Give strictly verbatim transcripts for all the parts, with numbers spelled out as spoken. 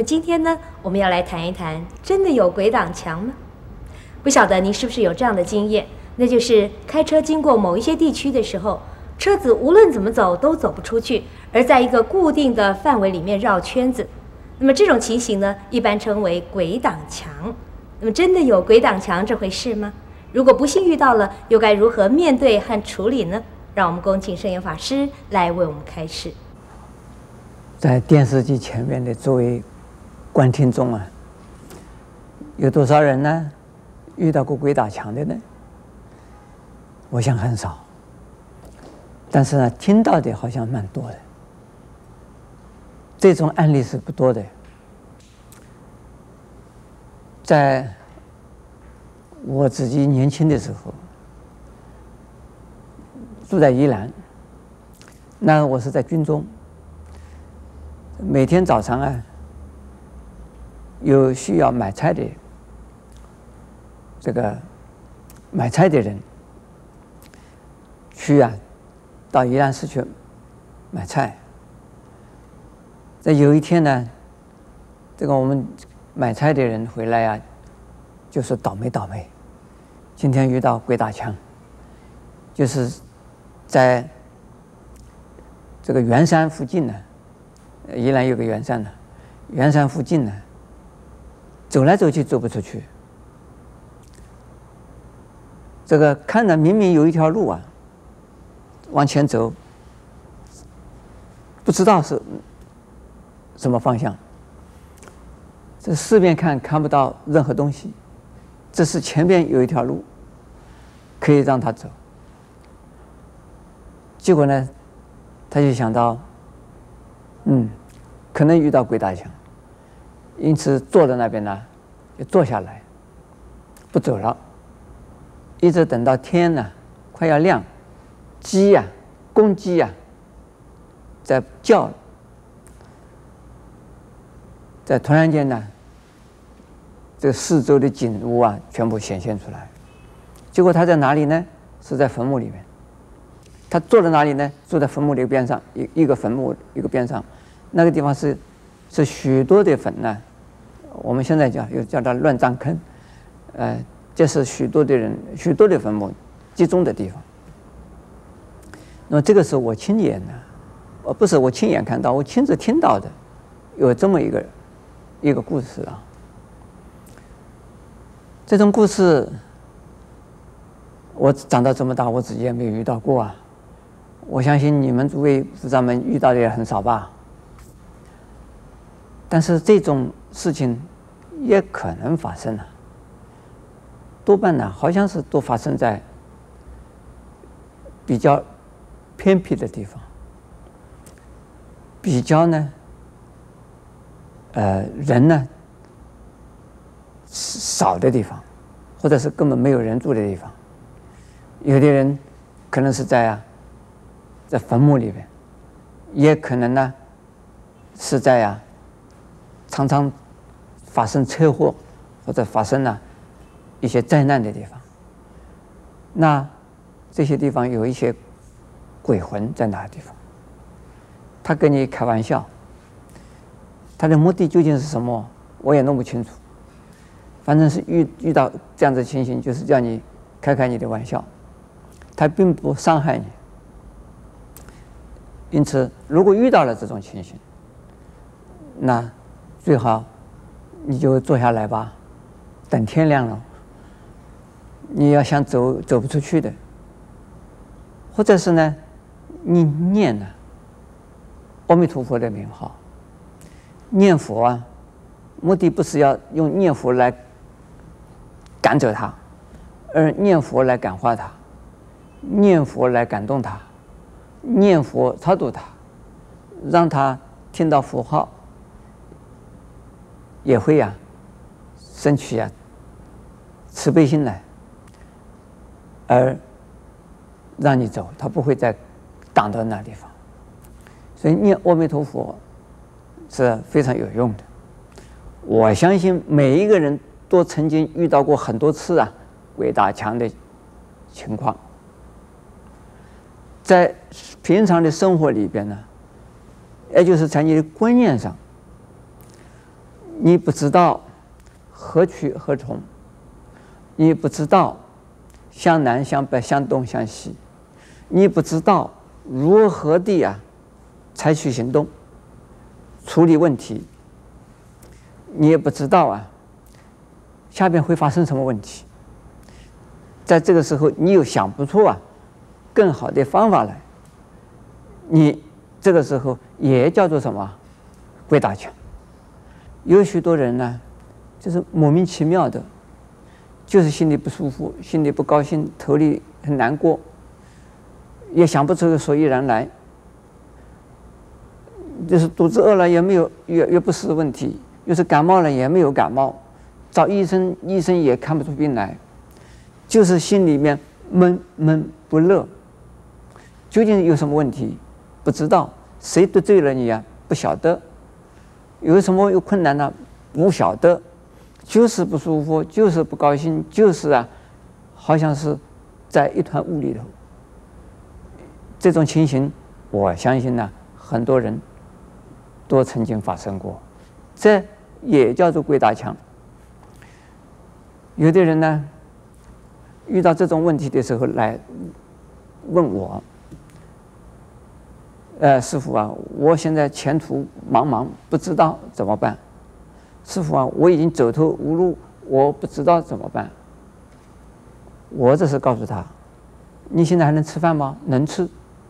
么今天呢，我们要来谈一谈，真的有鬼挡墙吗？不晓得您是不是有这样的经验，那就是开车经过某一些地区的时候，车子无论怎么走都走不出去，而在一个固定的范围里面绕圈子。那么这种情形呢，一般称为鬼挡墙。那么真的有鬼挡墙这回事吗？如果不幸遇到了，又该如何面对和处理呢？让我们恭请圣严法师来为我们开示。 在电视机前面的诸位观听众啊，有多少人呢遇到过鬼打墙的呢？我想很少，但是呢，听到的好像蛮多的。这种案例是不多的。在我自己年轻的时候，住在宜兰，那我是在军中。每天早上啊，有需要买菜的这个买菜的人去啊，到宜兰市去买菜。在有一天呢，这个我们买菜的人回来啊，就说倒霉倒霉，今天遇到鬼打墙，就是在这个圆山附近呢。宜兰有个圆山呢，圆山附近呢，走来走去走不出去。这个看着明明有一条路啊，往前走，不知道是什么方向。这四边看看不到任何东西，这是前边有一条路，可以让他走。结果呢，他就想到。嗯，可能遇到鬼打墙，因此坐在那边呢，就坐下来，不走了，一直等到天呢快要亮，鸡呀、啊，公鸡呀、啊，在叫，在突然间呢，这个四周的景物啊全部显现出来。结果他在哪里呢？是在坟墓里面。他坐在哪里呢？坐在坟墓的边上，一一个坟墓一个边上，那个地方是是许多的坟呢，我们现在叫又叫它乱葬坑，呃，这是许多的人许多的坟墓集中的地方。那么这个是我亲眼的，呃，不是我亲眼看到，我亲自听到的，有这么一个一个故事啊。这种故事，我长到这么大，我自己也没有遇到过啊。我相信你们诸位菩萨们遇到的也很少吧，但是这种事情也可能发生啊。多半呢，好像是都发生在比较偏僻的地方，比较呢，呃，人呢少的地方，或者是根本没有人住的地方。有的人可能是在啊。在坟墓里边，也可能呢是在呀、啊、常常发生车祸或者发生了一些灾难的地方。那这些地方有一些鬼魂在那个地方，他跟你开玩笑，他的目的究竟是什么，我也弄不清楚。反正是遇遇到这样的情形，就是叫你开开你的玩笑，他并不伤害你。因此，如果遇到了这种情形，那最好你就坐下来吧，等天亮了。你要想走走不出去的，或者是呢，你念呢、啊、阿弥陀佛的名号，念佛啊，目的不是要用念佛来赶走他，而念佛来感化他，念佛来感动他。念佛超度他，让他听到佛号，也会呀、啊，生起呀、啊、慈悲心来，而让你走，他不会再挡到那地方。所以念阿弥陀佛是非常有用的。我相信每一个人都曾经遇到过很多次啊鬼打墙的情况。在平常的生活里边呢，也就是在你的观念上， 你不知道何去何从，你不知道向南向北向东向西，你不知道如何地啊采取行动处理问题，你也不知道啊下边会发生什么问题。在这个时候，你又想不出啊更好的方法来，你这个时候也叫做什么鬼打墙。有许多人呢，就是莫名其妙的，就是心里不舒服，心里不高兴，头里很难过，也想不出个所以然来。就是肚子饿了也没有，也也不是问题；又是感冒了也没有感冒，找医生医生也看不出病来，就是心里面闷闷不乐。究竟有什么问题？不知道，谁得罪了你呀？不晓得。有什么有困难呢？不晓得，就是不舒服，就是不高兴，就是啊，好像是在一团雾里头。这种情形，我相信呢，很多人都曾经发生过，这也叫做鬼打墙。有的人呢，遇到这种问题的时候来问我。呃，师父啊，我现在前途茫茫，不知道怎么办。师父啊，我已经走投无路，我不知道怎么办。我这是告诉他，你现在还能吃饭吗？能吃。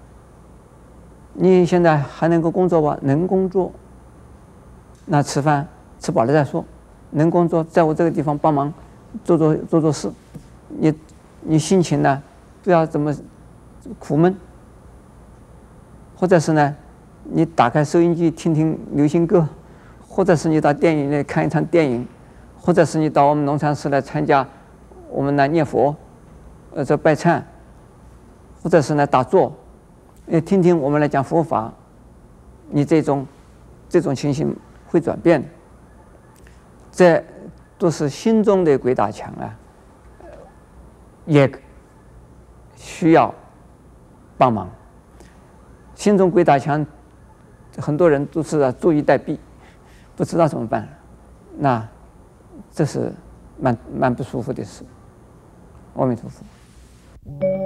你现在还能够工作吗？能工作。那吃饭吃饱了再说。能工作，在我这个地方帮忙做做做做事。你你心情呢，不要这么苦闷。或者是呢，你打开收音机听听流行歌，或者是你到电影院看一场电影，或者是你到我们农禅寺来参加我们来念佛，呃，这拜忏，或者是呢打坐，呃，听听我们来讲佛法，你这种这种情形会转变。这都是心中的鬼打墙啊，也需要帮忙。心中鬼打墙，很多人都是啊坐以待毙，不知道怎么办，那这是蛮蛮不舒服的事。阿弥陀佛。